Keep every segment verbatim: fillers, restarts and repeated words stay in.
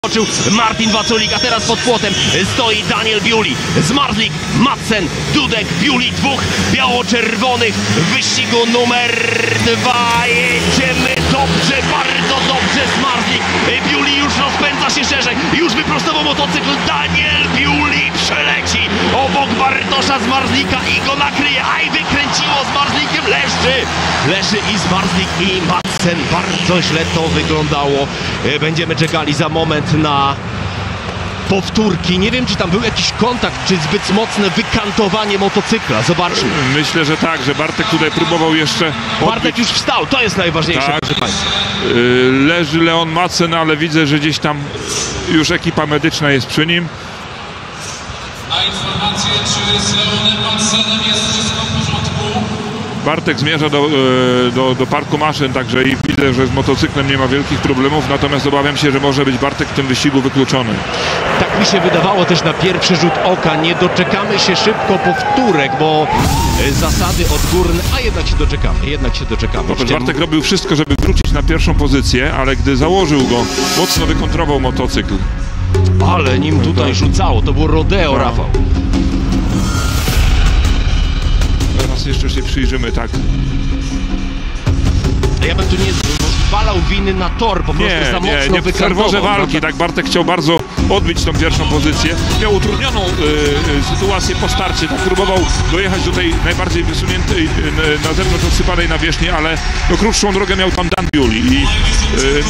Skoczył Martin Waculik, a teraz pod płotem stoi Daniel Biuli, Zmarzlik, Madsen, Dudek, Biuli, dwóch biało-czerwonych w wyścigu numer dwa. Jedziemy dobrze, bardzo dobrze. Zmarzlik, Biuli już rozpędza się szerzej, już wyprostował motocykl. Daniel Biuli przeleci obok Bartosza Zmarzlika i go nakryje. Aj, wykręciło Zmarzlikiem, leży, leży i Zmarzlik i Madsen. Bardzo źle to wyglądało. Będziemy czekali za moment na powtórki. Nie wiem, czy tam był jakiś kontakt, czy zbyt mocne wykantowanie motocykla. Zobaczmy. Myślę, że tak, że Bartek tutaj próbował jeszcze odbić. Bartek już wstał, to jest najważniejsze, tak. proszę państwa. Leży Leon Madsen, ale widzę, że gdzieś tam już ekipa medyczna jest przy nim. A informację, czy z Leonem Madsenem jest wszystko w porządku? Bartek zmierza do, do, do parku maszyn, także i widzę, że z motocyklem nie ma wielkich problemów, natomiast obawiam się, że może być Bartek w tym wyścigu wykluczony. Tak mi się wydawało też na pierwszy rzut oka. Nie doczekamy się szybko powtórek, bo zasady odgórne, a jednak się doczekamy, jednak się doczekamy. Popatrz, Bartek robił wszystko, żeby wrócić na pierwszą pozycję, ale gdy założył go, mocno wykontrował motocykl. Ale nim tutaj rzucało, to było rodeo, no. Rafał. Teraz jeszcze się przyjrzymy, tak. Ja bym tu nie zwalał winy na tor, po prostu Nie, za mocno nie, nie w ferworze walki, no, tak Bartek chciał bardzo odbić tą pierwszą pozycję. Miał utrudnioną y, y, sytuację po starcie, tak próbował dojechać do tej najbardziej wysuniętej, y, na zewnątrz odsypanej nawierzchni, ale no, krótszą drogę miał tam Dan Biuli. I, y,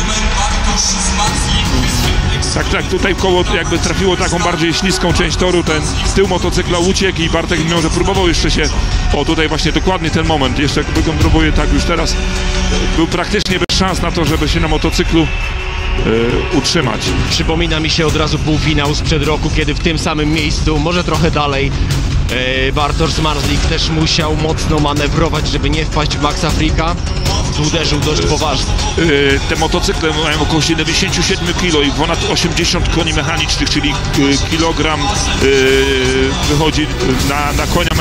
tak, tak, tutaj koło jakby trafiło taką bardziej śliską część toru, ten tył motocykla uciekł i Bartek mimo, że próbował jeszcze się, o tutaj właśnie dokładnie ten moment, jeszcze wykontroluje tak już teraz, był praktycznie bez szans na to, żeby się na motocyklu Yy, utrzymać. Przypomina mi się od razu półfinał sprzed roku, kiedy w tym samym miejscu, może trochę dalej, yy, Bartosz Zmarzlik też musiał mocno manewrować, żeby nie wpaść w Maxa Fricka. Uderzył dość poważnie. Yy, te motocykle mają około siedemdziesiąt siedem kilo i ponad osiemdziesiąt koni mechanicznych, czyli yy, kilogram yy, wychodzi na, na konia